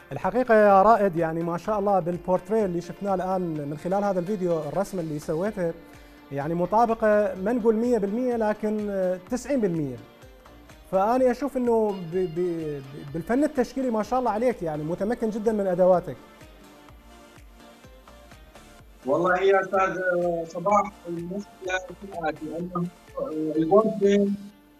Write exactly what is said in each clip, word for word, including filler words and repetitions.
الحقيقة يا رائد يعني ما شاء الله بالبورتريه اللي شفناه الآن من خلال هذا الفيديو، الرسمة اللي سويتها يعني مطابقة ما نقول مية بالمية لكن تسعين بالمية. فأنا أشوف أنه ب- ب- بالفن التشكيلي ما شاء الله عليك، يعني متمكن جدا من أدواتك. والله يا استاذ صباح، المشكله في الاتي انه البورتري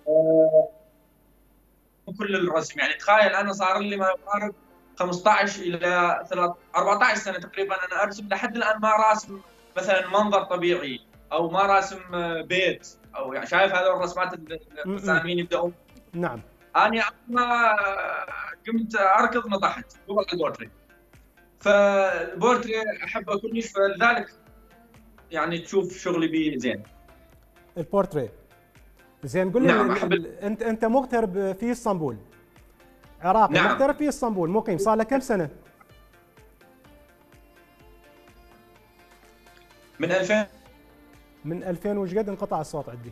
كل الرسم، يعني تخيل انا صار لي ما يقارب خمسة عشر الى أربعة عشر سنه تقريبا انا ارسم، لحد الان ما راسم مثلا منظر طبيعي او ما راسم بيت، او يعني شايف هذول الرسمات اللي م -م. الرسامين يبداون. نعم. انا ما قمت اركض نطحت قبل البورتري، فالبورتري احبه كلش، فلذلك يعني تشوف شغلي بيه زين. البورتريه زين. قل لي ال- نعم ال- احب ال- ال- انت انت مغترب في اسطنبول، عراقي نعم مغترب في اسطنبول، مقيم صار لك كم سنه؟ من ألفين من ألفين وش قد؟ انقطع الصوت عندي.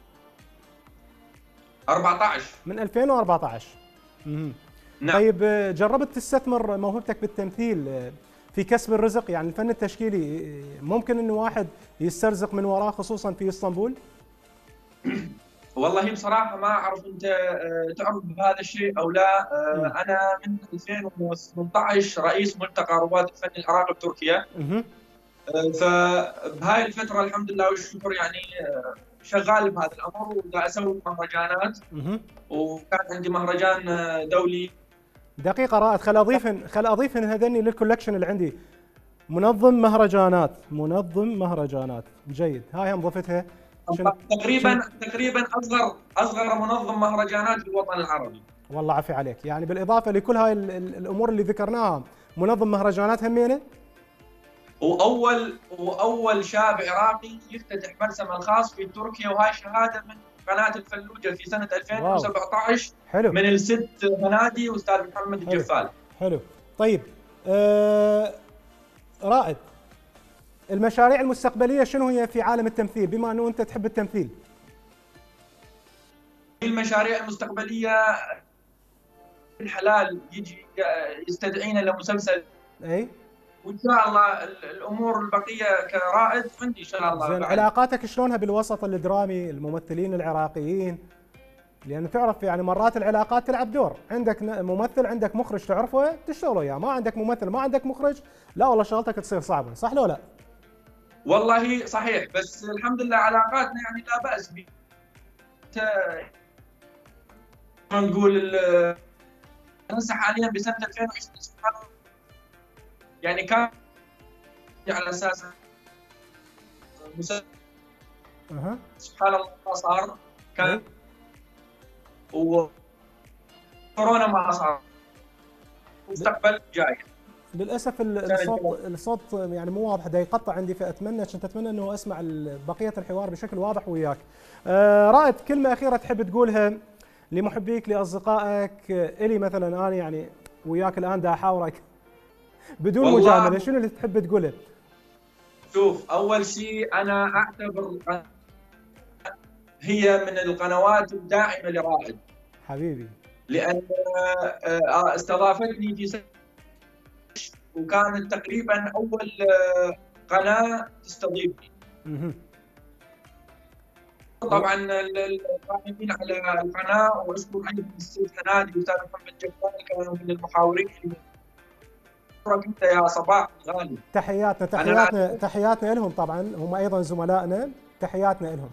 وأربعة عشر. من ألفين وأربعة عشر. مهم. نعم طيب جربت تستثمر موهبتك بالتمثيل في كسب الرزق؟ يعني الفن التشكيلي ممكن انه واحد يسترزق من وراه خصوصا في اسطنبول؟ والله بصراحه ما اعرف انت آه، تعرف بهذا الشيء او لا. امم آه، انا من ألفين وثمانية عشر رئيس ملتقى رواد الفن العراقي بتركيا. اها. آه، فبهاي الفتره الحمد لله والشكر يعني آه، شغال بهذا الامر ودا اسوي مهرجانات، اها. وكان عندي مهرجان آه، دولي. دقيقة رائد، خل اضيف خل اضيف هذني للكولكشن اللي عندي. منظم مهرجانات، منظم مهرجانات، جيد، هاي هم ضفتها. شنو شنو تقريبا تقريبا اصغر اصغر منظم مهرجانات في الوطن العربي. والله عافية عليك، يعني بالاضافة لكل هاي ال- ال- الامور اللي ذكرناها، منظم مهرجانات همينة. واول واول شاب عراقي يفتتح مرسمه الخاص في تركيا، وهاي شهاده من قناه الفلوجه في سنه واو، ألفين وسبعة عشر حلو من الست فنادي واستاذ محمد حلو الجفال. حلو. طيب آه رائد، المشاريع المستقبلية شنو هي في عالم التمثيل بما انه انت تحب التمثيل؟ المشاريع المستقبليه الحلال يجي يستدعينا لمسلسل، اي وان شاء الله الامور البقيه كرائد عندي ان شاء الله زين. بعد. علاقاتك شلونها بالوسط الدرامي، الممثلين العراقيين؟ لأن تعرف يعني مرات العلاقات تلعب دور، عندك ممثل عندك مخرج تعرفه تشتغل وياه، ما عندك ممثل ما عندك مخرج، لا والله شغلتك تصير صعبة، صح لو لا؟ والله صحيح، بس الحمد لله علاقاتنا يعني لا باس بها. نقول هسه حاليا بسنه ألفين وعشرين سبحان الله، يعني كان على اساس مسلسل اها. سبحان الله ما صار، كان اي وكورونا ما صار، مستقبل جاي. للاسف ال- الصوت الصوت يعني مو واضح، دا يقطع عندي، فاتمنى كنت اتمنى انه اسمع ال- بقيه الحوار بشكل واضح وياك. آه رائد، كلمه اخيره تحب تقولها لمحبيك لاصدقائك؟ الي مثلا انا يعني وياك الان دا احاورك بدون مجامله، والله شنو اللي تحب تقوله؟ شوف، اول شيء انا اعتبر هي من القنوات الداعمه لرائد، حبيبي. لان آه، استضافتني في سنة وكانت تقريبا اول آه، قناه تستضيفني. اها. طبعا القائمين على القناه، واشكر ايضا الاستاذ حنادي والاستاذ محمد جبار كانوا من المحاورين. اشكرك انت يا صباح الغالي. تحياتنا تحياتنا تحياتنا لهم، طبعا هم ايضا زملائنا، تحياتنا لهم.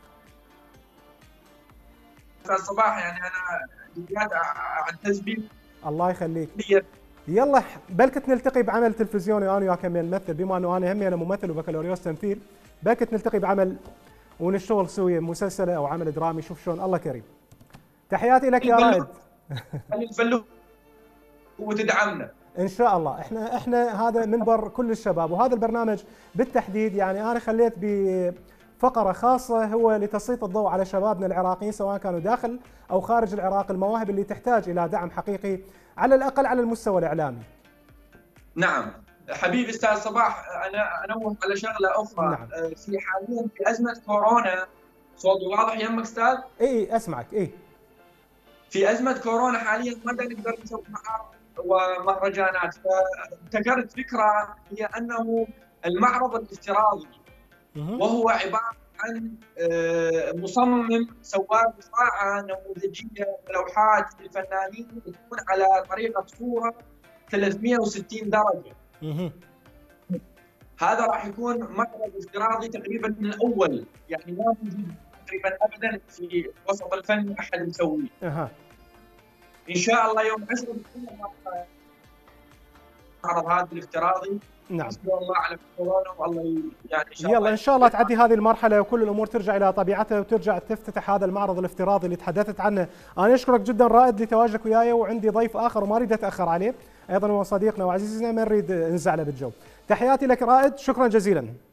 استاذ صباح يعني انا جد اعتز بك. الله يخليك. يلا بلكت نلتقي بعمل تلفزيوني انا وياك همين نمثل، بما انه انا همين ممثل وبكالوريوس تمثيل، بلكت نلتقي بعمل ونشتغل سويا مسلسله او عمل درامي، شوف شلون. الله كريم. تحياتي لك يا رائد. الفلوس وتدعمنا ان شاء الله. احنا احنا هذا منبر كل الشباب، وهذا البرنامج بالتحديد يعني انا خليت بفقره خاصه هو لتسليط الضوء على شبابنا العراقيين سواء كانوا داخل او خارج العراق، المواهب اللي تحتاج الى دعم حقيقي على الاقل على المستوى الاعلامي. نعم حبيبي استاذ صباح، انا انوه على شغله اخرى. نعم. في حاليا في ازمه كورونا، صوتي واضح يمك استاذ؟ اي اسمعك. اي في ازمه كورونا حاليا ما نقدر نسوي معارض ومهرجانات. فابتكرت فكره هي انه المعرض الافتراضي، وهو عباره عن مصمم سوى بضاعه نموذجيه لوحات للفنانين تكون على طريقه صوره ثلاثمئة وستين درجه. هذا راح يكون معرض افتراضي تقريبا من الاول، يعني ما موجود تقريبا ابدا في وسط الفن احد مسويه. اها ان شاء الله يوم عشرة المعرض هذا الافتراضي. نعم. نسأل الله على كورونا، والله يعني ان شاء الله يلا ان شاء الله تعدي هذه المرحله وكل الامور ترجع الى طبيعتها وترجع تفتتح هذا المعرض الافتراضي اللي تحدثت عنه. انا اشكرك جدا رائد لتواجدك وياي، وعندي ضيف اخر وما اريد اتاخر عليه ايضا، هو صديقنا وعزيزنا ما نريد نزعله بالجو. تحياتي لك رائد، شكرا جزيلا.